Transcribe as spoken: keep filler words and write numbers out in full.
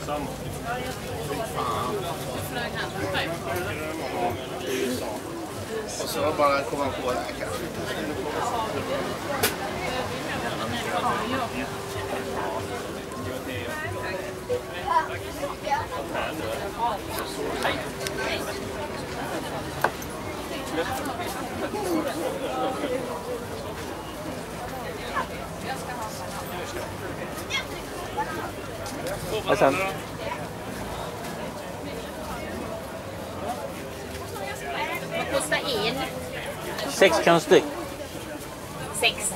detsamma. Fan. Och så bara komma på det här kanske. Och sen Vad kostar en? sex kronor styck. Sex.